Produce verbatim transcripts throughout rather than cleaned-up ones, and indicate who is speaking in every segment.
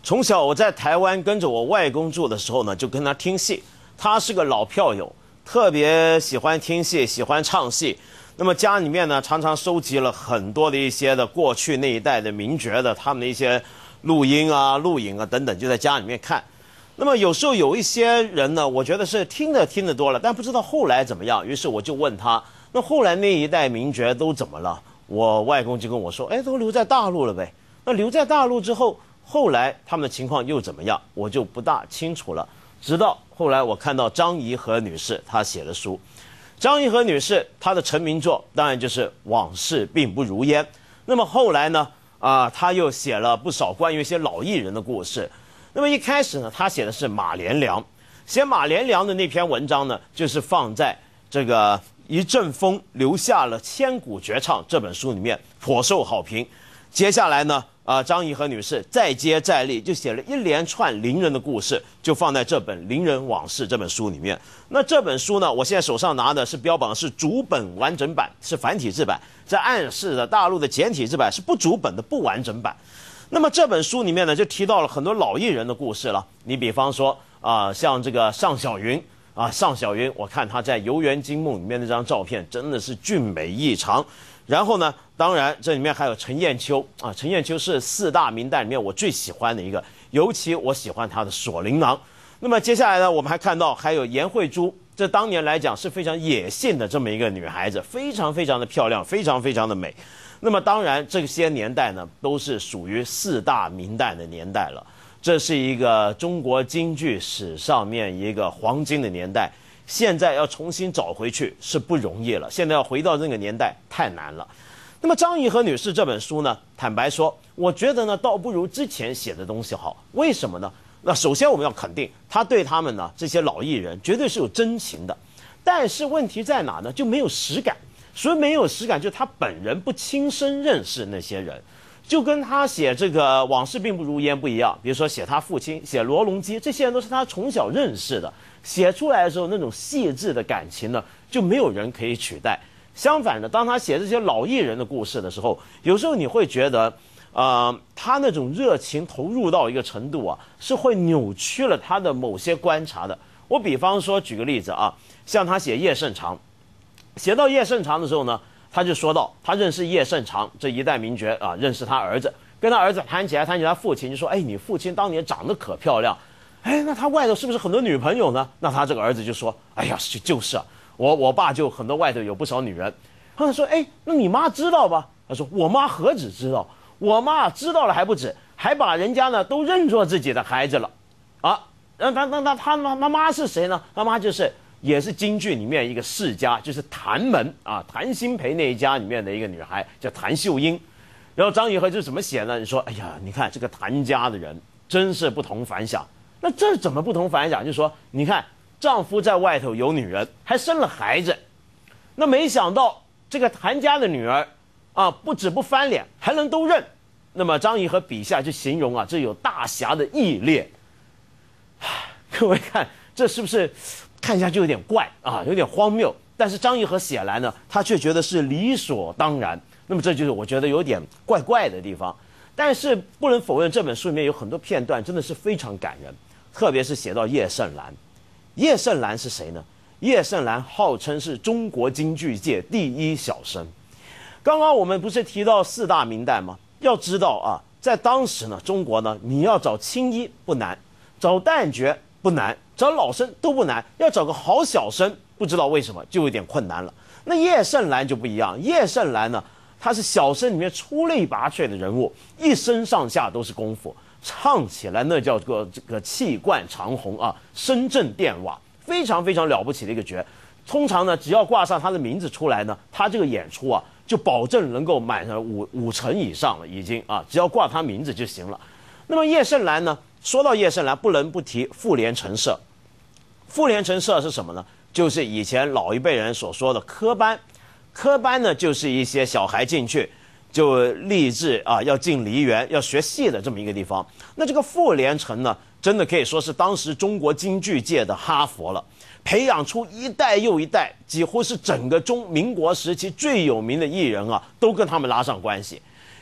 Speaker 1: 从小我在台湾跟着我外公住的时候呢，就跟他听戏。他是个老票友，特别喜欢听戏，喜欢唱戏。那么家里面呢，常常收集了很多的一些的过去那一代的名角的他们的一些录音啊、录影啊等等，就在家里面看。那么有时候有一些人呢，我觉得是听的听得多了，但不知道后来怎么样。于是我就问他，那后来那一代名角都怎么了？我外公就跟我说，哎，都留在大陆了呗。那留在大陆之后，后来他们的情况又怎么样？我就不大清楚了。直到后来我看到张怡和女士她写的书，张怡和女士她的成名作当然就是《往事并不如烟》。那么后来呢，啊、呃，她又写了不少关于一些老艺人的故事。那么一开始呢，她写的是马连良，写马连良的那篇文章呢，就是放在这个《一阵风留下了千古绝唱》这本书里面，颇受好评。接下来呢，啊、呃，张怡和女士再接再厉，就写了一连串伶人的故事，就放在这本《伶人往事》这本书里面。那这本书呢，我现在手上拿的是标榜是主本完整版，是繁体字版，这暗示的大陆的简体字版是不主本的不完整版。那么这本书里面呢，就提到了很多老艺人的故事了。你比方说啊、呃，像这个尚小云啊，尚小云，我看她在《游园惊梦》里面那张照片真的是俊美异常。然后呢，当然这里面还有陈砚秋啊，陈砚秋是四大名旦里面我最喜欢的一个，尤其我喜欢她的《锁麟囊》。那么接下来呢，我们还看到还有颜慧珠，这当年来讲是非常野性的这么一个女孩子，非常非常的漂亮，非常非常的美。那么当然这些年代呢，都是属于四大名旦的年代了，这是一个中国京剧史上面一个黄金的年代。现在要重新找回去是不容易了，现在要回到那个年代太难了。那么张怡和女士这本书呢，坦白说，我觉得呢，倒不如之前写的东西好。为什么呢？那首先我们要肯定，他对他们呢这些老艺人绝对是有真情的，但是问题在哪呢？就没有实感。所以没有实感，就是他本人不亲身认识那些人，就跟他写这个《往事并不如烟》不一样。比如说写他父亲，写罗隆基，这些人都是他从小认识的，写出来的时候那种细致的感情呢，就没有人可以取代。相反的，当他写这些老艺人的故事的时候，有时候你会觉得，呃，他那种热情投入到一个程度啊，是会扭曲了他的某些观察的。我比方说举个例子啊，像他写叶圣常。写到叶圣常的时候呢，他就说到他认识叶圣常这一代名角啊，认识他儿子，跟他儿子谈起来，谈起他父亲，就说：“哎，你父亲当年长得可漂亮，哎，那他外头是不是很多女朋友呢？”那他这个儿子就说：“哎呀，就就是啊，我我爸就很多外头有不少女人。”他说：“哎，那你妈知道吧？”他说：“我妈何止知道，我妈知道了还不止，还把人家呢都认作自己的孩子了，啊，那那那那他他他妈是谁呢？他妈就是。”也是京剧里面一个世家，就是谭门啊，谭鑫培那一家里面的一个女孩叫谭秀英。然后张怡和就怎么写呢？你说，哎呀，你看这个谭家的人真是不同凡响。那这怎么不同凡响？就是说，你看丈夫在外头有女人，还生了孩子，那没想到这个谭家的女儿啊，不止不翻脸，还能都认。那么张怡和笔下就形容啊，这有大侠的义烈。各位看，这是不是？看一下就有点怪啊，有点荒谬，但是张怡和写来呢，他却觉得是理所当然。那么这就是我觉得有点怪怪的地方。但是不能否认，这本书里面有很多片段真的是非常感人，特别是写到叶盛兰。叶盛兰是谁呢？叶盛兰号称是中国京剧界第一小生。刚刚我们不是提到四大名旦吗？要知道啊，在当时呢，中国呢，你要找青衣不难，找旦角不难，找老生都不难，要找个好小生，不知道为什么就有点困难了。那叶盛兰就不一样，叶盛兰呢，他是小生里面出类拔萃的人物，一身上下都是功夫，唱起来那叫个这个气贯长虹啊，声震电瓦，非常非常了不起的一个角。通常呢，只要挂上他的名字出来呢，他这个演出啊，就保证能够满上五五成以上了，已经啊，只要挂他名字就行了。那么叶盛兰呢？说到叶盛兰，不能不提妇联陈设。妇联陈设是什么呢？就是以前老一辈人所说的科班。科班呢，就是一些小孩进去就立志啊，要进梨园，要学戏的这么一个地方。那这个妇联陈呢，真的可以说是当时中国京剧界的哈佛了，培养出一代又一代，几乎是整个中民国时期最有名的艺人啊，都跟他们拉上关系。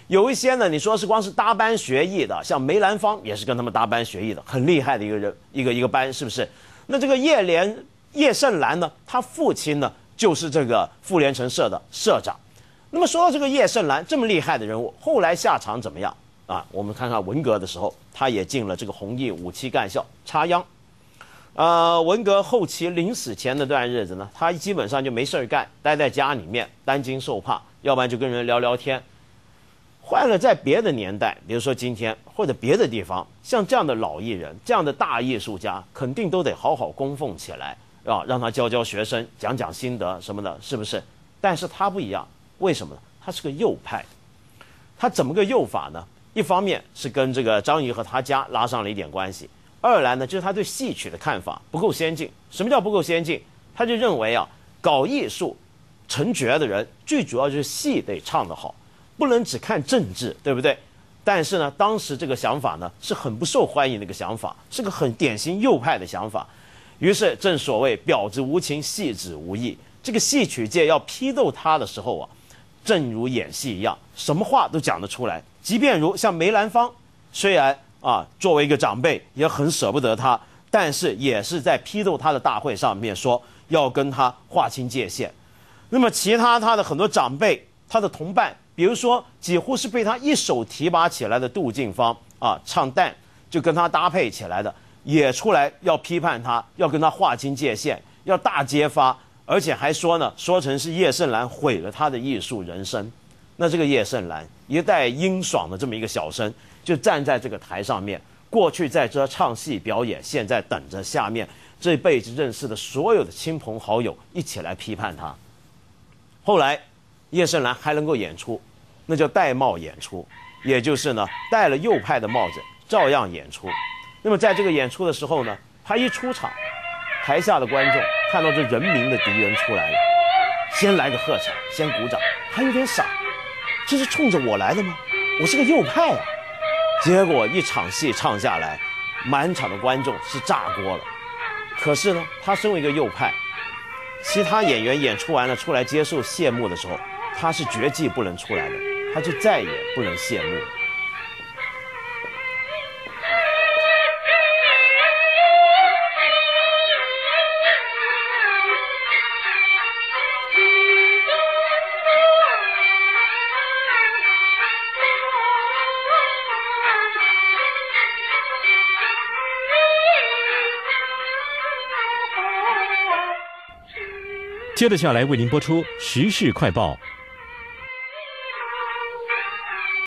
Speaker 1: 有一些呢，你说是光是搭班学艺的，像梅兰芳也是跟他们搭班学艺的，很厉害的一个人，一个一个班，是不是？那这个叶莲叶盛兰呢，他父亲呢就是这个傅连城社的社长。那么说到这个叶盛兰这么厉害的人物，后来下场怎么样啊？我们看看文革的时候，他也进了这个红翼五七干校插秧。呃，文革后期临死前那段日子呢，他基本上就没事干，待在家里面担惊受怕，要不然就跟人聊聊天。换了在别的年代，比如说今天或者别的地方，像这样的老艺人、这样的大艺术家，肯定都得好好供奉起来啊，让他教教学生、讲讲心得什么的，是不是？但是他不一样，为什么呢？他是个右派，他怎么个右法呢？一方面是跟这个张仪和他家拉上了一点关系，二来呢就是他对戏曲的看法不够先进。什么叫不够先进？他就认为啊，搞艺术成角的人，最主要就是戏得唱得好。不能只看政治，对不对？但是呢，当时这个想法呢是很不受欢迎的一个想法，是个很典型右派的想法。于是正所谓婊子无情，戏子无义。这个戏曲界要批斗他的时候啊，正如演戏一样，什么话都讲得出来。即便如像梅兰芳，虽然啊作为一个长辈也很舍不得他，但是也是在批斗他的大会上面说要跟他划清界限。那么其他他的很多长辈，他的同伴。比如说，几乎是被他一手提拔起来的杜近芳啊，唱旦就跟他搭配起来的，也出来要批判他，要跟他划清界限，要大揭发，而且还说呢，说成是叶盛兰毁了他的艺术人生。那这个叶盛兰一代英爽的这么一个小生，就站在这个台上面，过去在这唱戏表演，现在等着下面这辈子认识的所有的亲朋好友一起来批判他。后来叶盛兰还能够演出，那叫戴帽演出，也就是呢戴了右派的帽子照样演出。那么在这个演出的时候呢，他一出场，台下的观众看到这人民的敌人出来了，先来个喝彩，先鼓掌，还有点傻，这是冲着我来的吗？我是个右派啊！结果一场戏唱下来，满场的观众是炸锅了。可是呢，他身为一个右派，其他演员演出完了出来接受谢幕的时候，他是绝技不能出来的，他就再也不能谢幕。
Speaker 2: 接着下来为您播出时事快报。